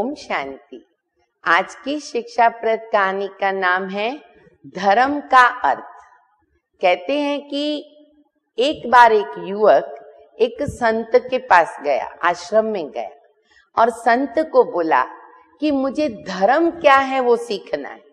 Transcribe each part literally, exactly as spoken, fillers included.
ओम शांति। आज की शिक्षाप्रद कहानी का नाम है धर्म का अर्थ। कहते हैं कि एक बार एक युवक एक संत के पास गया, आश्रम में गया और संत को बोला कि मुझे धर्म क्या है वो सीखना है।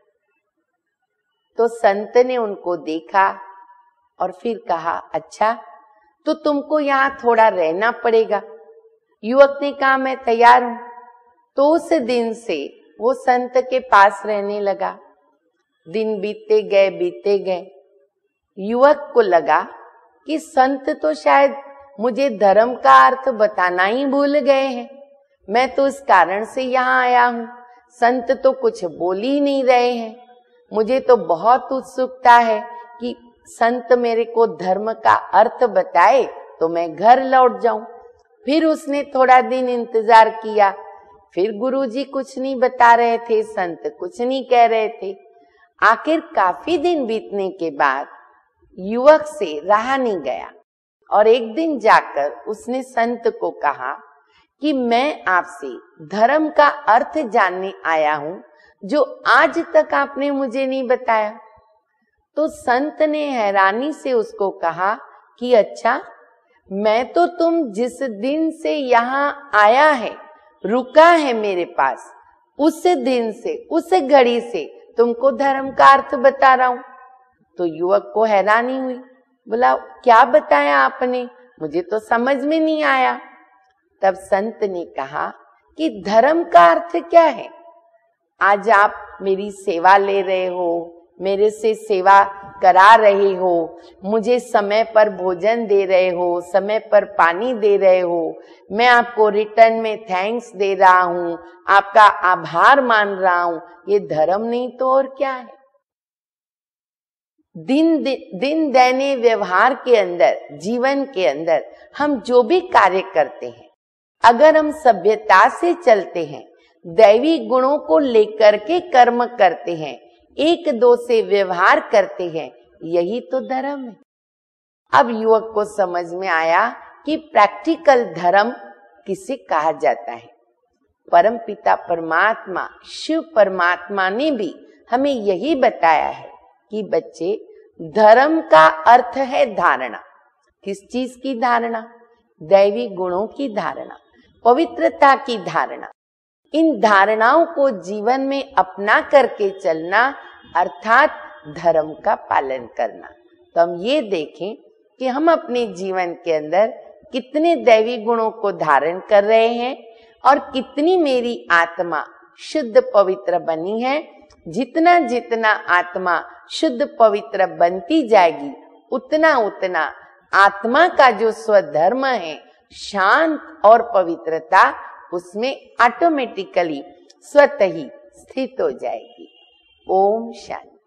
तो संत ने उनको देखा और फिर कहा, अच्छा तो तुमको यहाँ थोड़ा रहना पड़ेगा। युवक ने कहा, मैं तैयार हूं। तो उस दिन से वो संत के पास रहने लगा। दिन बीतते गए बीतते गए युवक को लगा कि संत तो शायद मुझे धर्म का अर्थ बताना ही भूल गए हैं। मैं तो इस कारण से यहाँ आया हूँ, संत तो कुछ बोल ही नहीं रहे हैं। मुझे तो बहुत उत्सुकता है कि संत मेरे को धर्म का अर्थ बताए तो मैं घर लौट जाऊं। फिर उसने थोड़ा दिन इंतजार किया, फिर गुरुजी कुछ नहीं बता रहे थे, संत कुछ नहीं कह रहे थे। आखिर काफी दिन बीतने के बाद युवक से रहा नहीं गया और एक दिन जाकर उसने संत को कहा कि मैं आपसे धर्म का अर्थ जानने आया हूं जो आज तक आपने मुझे नहीं बताया। तो संत ने हैरानी से उसको कहा कि अच्छा, मैं तो तुम जिस दिन से यहाँ आया है, रुका है मेरे पास, उस दिन से उस घड़ी से तुमको धर्म का अर्थ बता रहा हूं। तो युवक को हैरानी हुई, बोला क्या बताया आपने, मुझे तो समझ में नहीं आया। तब संत ने कहा कि धर्म का अर्थ क्या है। आज आप मेरी सेवा ले रहे हो, मेरे से सेवा करा रहे हो, मुझे समय पर भोजन दे रहे हो, समय पर पानी दे रहे हो, मैं आपको रिटर्न में थैंक्स दे रहा हूँ, आपका आभार मान रहा हूँ। ये धर्म नहीं तो और क्या है। दिन दिन दैनिक व्यवहार के अंदर, जीवन के अंदर हम जो भी कार्य करते हैं, अगर हम सभ्यता से चलते हैं, दैवी गुणों को लेकर के कर्म करते हैं, एक दो से व्यवहार करते हैं, यही तो धर्म है। अब युवक को समझ में आया कि प्रैक्टिकल धर्म किसे कहा जाता है। परम पिता परमात्मा शिव परमात्मा ने भी हमें यही बताया है कि बच्चे, धर्म का अर्थ है धारणा। किस चीज की धारणा? दैवी गुणों की धारणा, पवित्रता की धारणा। इन धारणाओं को जीवन में अपना करके चलना अर्थात धर्म का पालन करना। तो हम ये देखें कि हम अपने जीवन के अंदर कितने दैवी गुणों को धारण कर रहे हैं और कितनी मेरी आत्मा शुद्ध पवित्र बनी है। जितना जितना आत्मा शुद्ध पवित्र बनती जाएगी, उतना उतना आत्मा का जो स्वधर्म है, शांत और पवित्रता, उसमें ऑटोमेटिकली स्वतः ही स्थित हो जाएगी। ओम शांति।